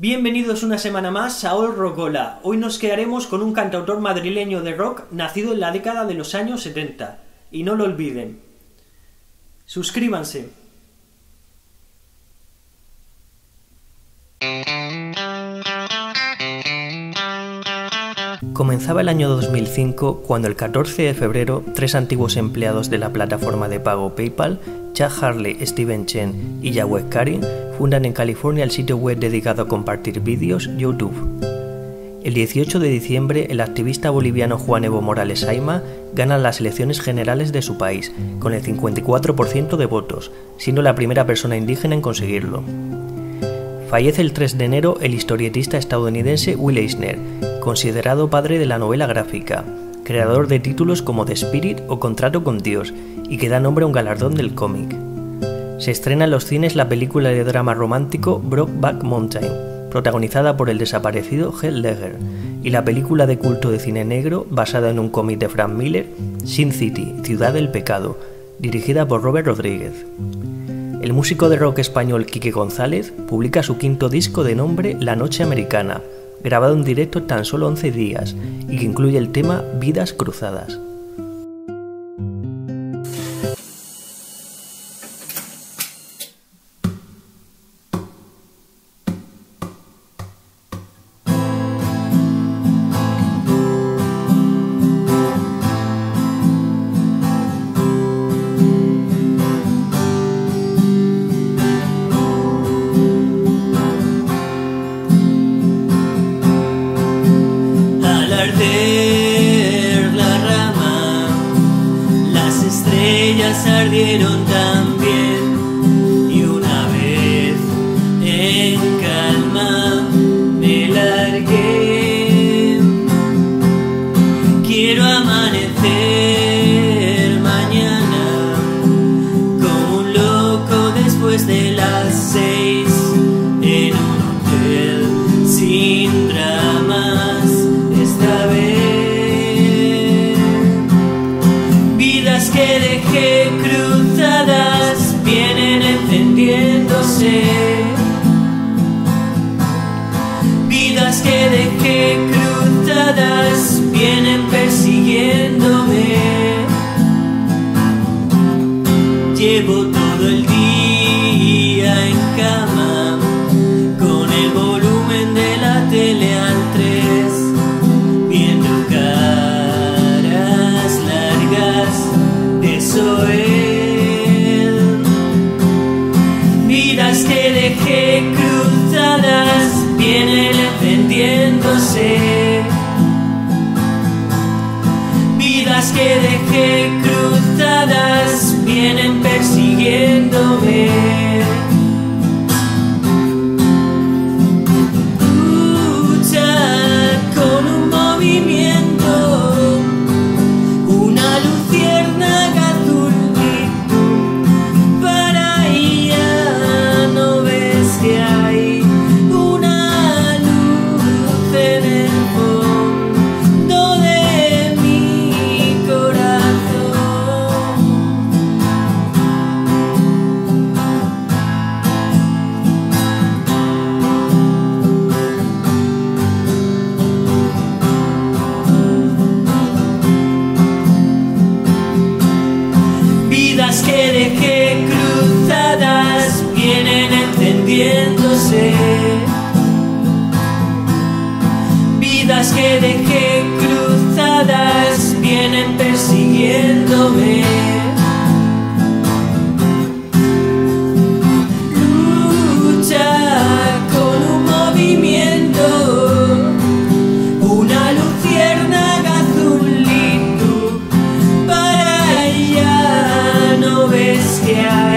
Bienvenidos una semana más a All Rockola. Hoy nos quedaremos con un cantautor madrileño de rock nacido en la década de los años 70. Y no lo olviden. Suscríbanse. Comenzaba el año 2005 cuando el 14 de febrero tres antiguos empleados de la plataforma de pago PayPal, Chad Hurley, Steven Chen y Jawed Karim, fundan en California el sitio web dedicado a compartir vídeos YouTube. El 18 de diciembre, el activista boliviano Juan Evo Morales Ayma gana las elecciones generales de su país, con el 54% de votos, siendo la primera persona indígena en conseguirlo. Fallece el 3 de enero el historietista estadounidense Will Eisner, considerado padre de la novela gráfica, creador de títulos como The Spirit o Contrato con Dios, y que da nombre a un galardón del cómic. Se estrena en los cines la película de drama romántico Brokeback Mountain, protagonizada por el desaparecido Heath Ledger, y la película de culto de cine negro basada en un cómic de Frank Miller, Sin City, Ciudad del Pecado, dirigida por Robert Rodríguez. El músico de rock español Quique González publica su quinto disco de nombre La Noche Americana, grabado en directo en tan solo 11 días, y que incluye el tema Vidas Cruzadas. La rama, las estrellas ardieron también, y una vez en calma me largué. Quiero amanecer mañana como un loco después de las 6 en un hotel sin dramas. Esta vez, vidas que dejé cruzadas vienen encendiéndose. Vidas que dejé cruzadas vienen persiguiéndome. Llevo todo el día en cama con el volumen de la tele al 3. Vidas que dejé cruzadas vienen encendiéndose. Vidas que dejé cruzadas vienen persiguiéndome. Lucha con un movimiento, una luciérnaga azul. Que hay una luz en el fondo de mi corazón. Vidas que dejé cruzadas vienen encendiéndose. Vidas que dejé cruzadas vienen persiguiéndome. Lucha con un movimiento, una luciérnaga azul y tú para allá no ves que hay